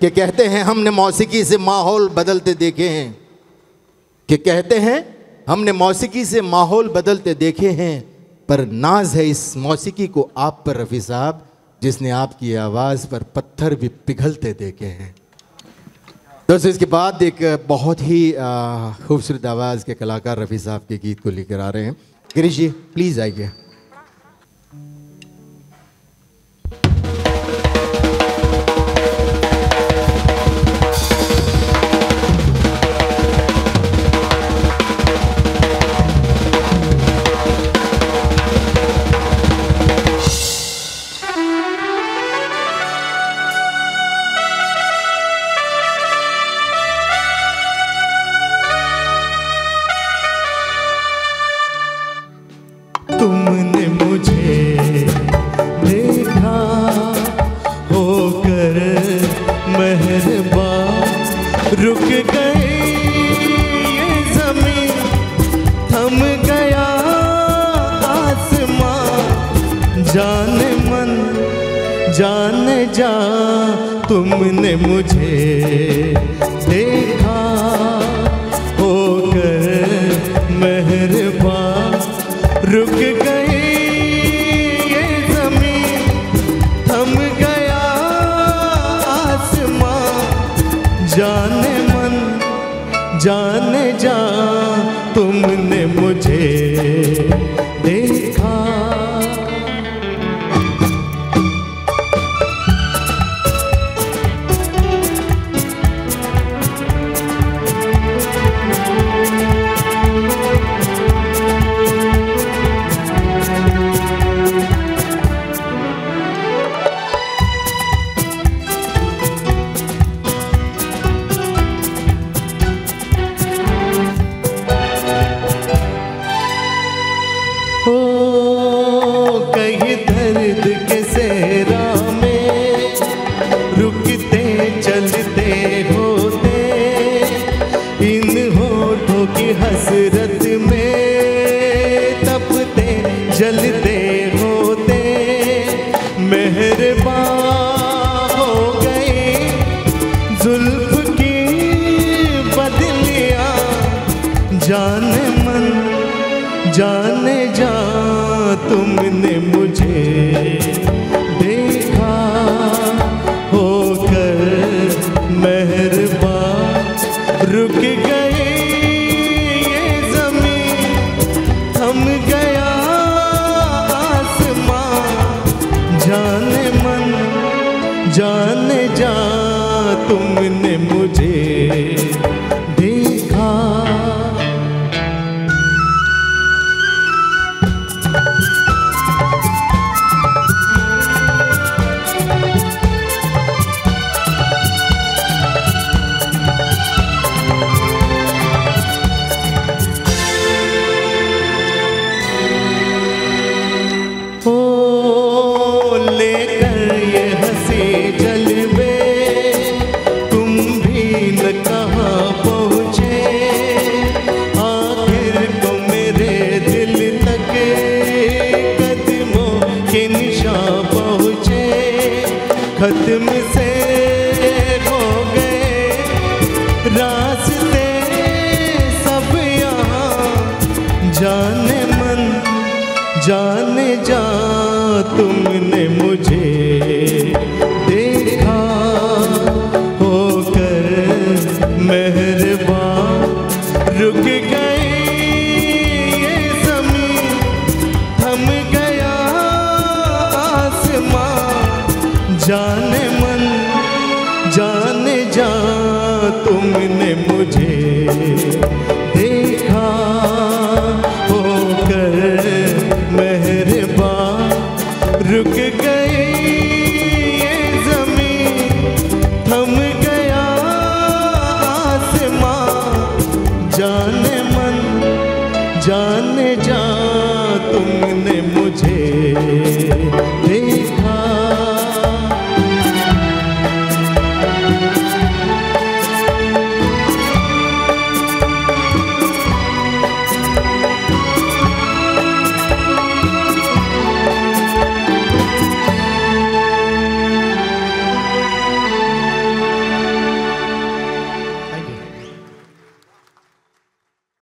कि कहते हैं हमने मौसीकी से माहौल बदलते देखे हैं, कि कहते हैं हमने मौसीकी से माहौल बदलते देखे हैं, पर नाज है इस मौसीकी को आप पर रफ़ी साहब, जिसने आपकी आवाज़ पर पत्थर भी पिघलते देखे हैं। दोस्तों, इसके बाद एक बहुत ही खूबसूरत आवाज़ के कलाकार रफ़ी साहब के गीत को लेकर आ रहे हैं। गिरीश जी प्लीज़ आइए। तुमने मुझे देखा होकर मेहरबान, रुक गई ये ज़मीं, थम गया आसमां, जाने मन जाने जा, तुमने मुझे देखा होकर मेहरबान, रुक गई ये ज़मीं, थम गया आसमां, जाने मन जाने जा, तुमने मुझे देखा। कहीं दर्द के सेरा में रुकते चलते होते, इन होठों की हसरत में तपते जलते होते, मेहरबान हो गई जुल्फ की बदलियां, जाने मन जाने जा, तुमने मुझे देखा होकर मेहरबान, रुक गई ये ज़मीं, थम गया आसमां, जाने मन जाने जा, तुमने मुझे देखा। लेकर ये हंसी जलवे, तुम भी न कहाँ पहुँचे, आखिर को मेरे दिल तक कदमों के निशान पहुँचे, खत्म से हो गए रास्ते सब यहाँ, जाने मन जाने जा, तुमने मुझे देखा होकर मेहरबान, रुक गई ये ज़मीं, थम गया आसमां, जाने मन जाने जा, तुमने मुझे